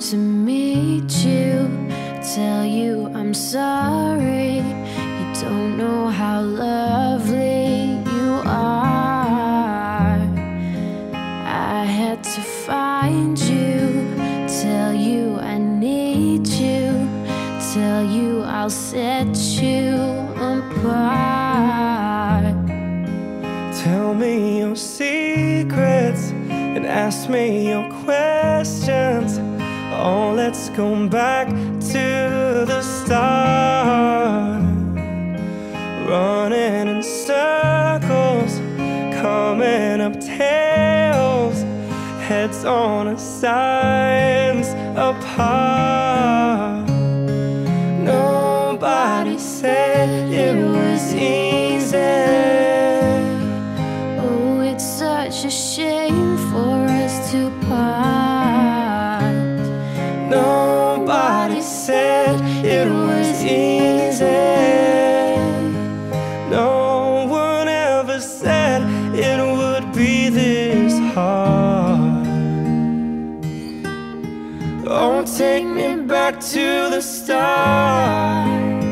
to meet you, tell you I'm sorry. You don't know how lovely you are. I had to find you, tell you I need you, tell you I'll set you apart. Tell me your secrets and ask me your questions. Oh, let's go back to the start. Running in circles, coming up tails, heads on our sides apart. Nobody said it was easy. Oh, it's such a shame for us to part. Nobody said it was easy. No one ever said it would be this hard. Oh, take me back to the start.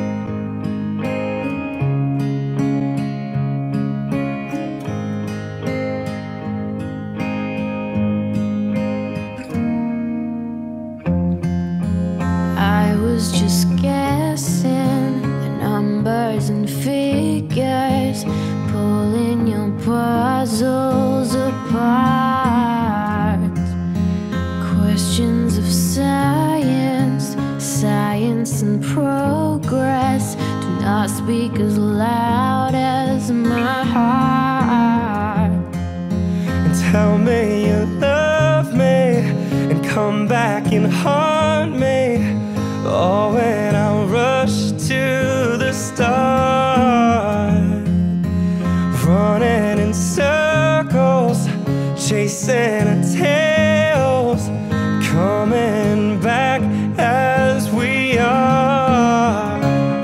I was just guessing the numbers and figures, pulling your puzzles apart. Questions of science, science and progress do not speak as loud as my heart. And tell me you love me and come back and haunt me. Oh, when I rush to the start, running in circles, chasing our tails, coming back as we are.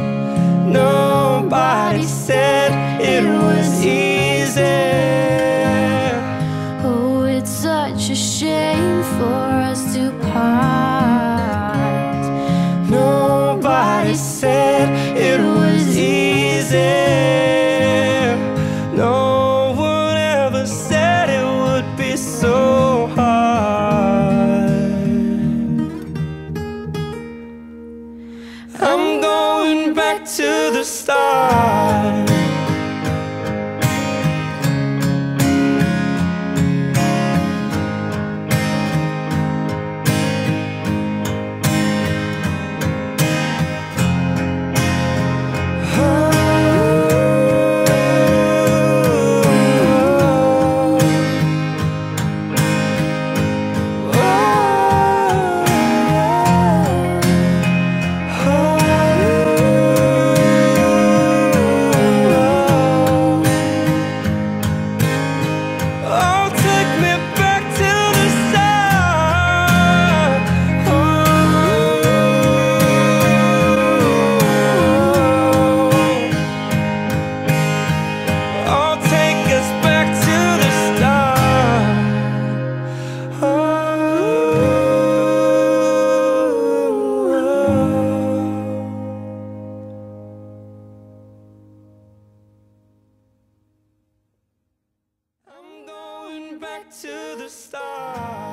Nobody said it was easy. Oh, it's such a shame for us to part. Nobody said it was easy. No one ever said it would be so hard. I'm going back to the start. I'm going back to the start.